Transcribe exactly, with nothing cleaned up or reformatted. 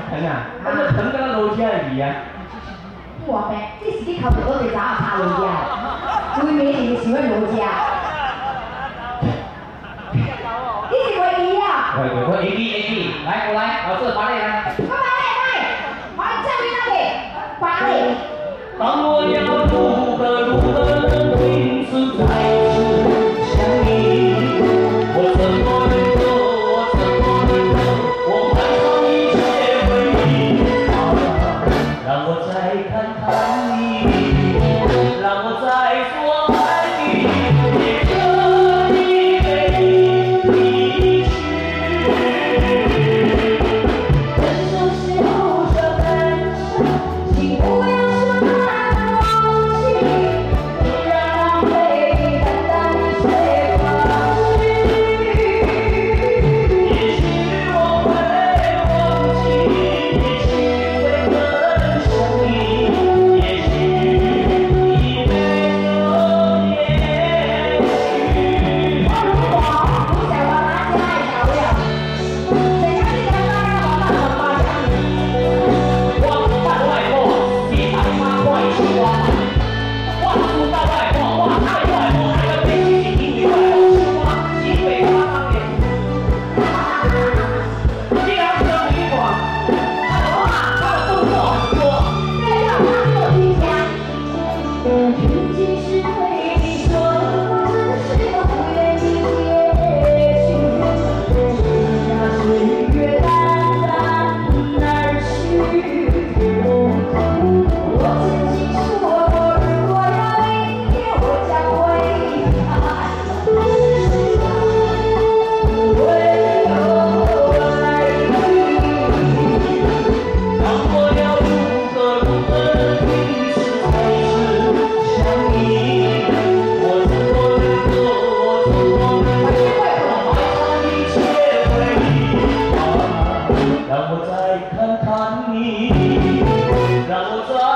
疼啊！我们疼到楼下去啊！ 哇呗，这是你靠着我哋咋下楼下？对面你喜欢楼下？你是唯一啊？ 我我我 A B A B， 来过来，老师芭蕾来。 我芭蕾来，我教你那里芭蕾。 当我要如何如何停止再次想你，我怎么能够，我怎么能够，我换上一切回忆，让我再看看你，让我再说爱你，也可以被离去。 分手时候说分手，请不要说那么细，不让回忆淡淡的吹过去。 也许我会忘记，也许会很想你，也许已没有也许。 我如果不想我拿起来搞了，谁让你想到要我那么夸张？ 我知道外婆，你打妈快去我。我知道外婆，我爱外婆，爱到必须是因为外婆是我，是被我当的。你要是女我，我他的动作很多。 再让他做题家，究竟是对你说的，真是不愿意接续。只那岁月淡淡而去。我曾经说过，如果有一天我将会离开，世上不会有爱与当我要如何如何停止再次想你，我怎么能够，我怎么能够，我换上一切回忆，让我再看看你，让我再。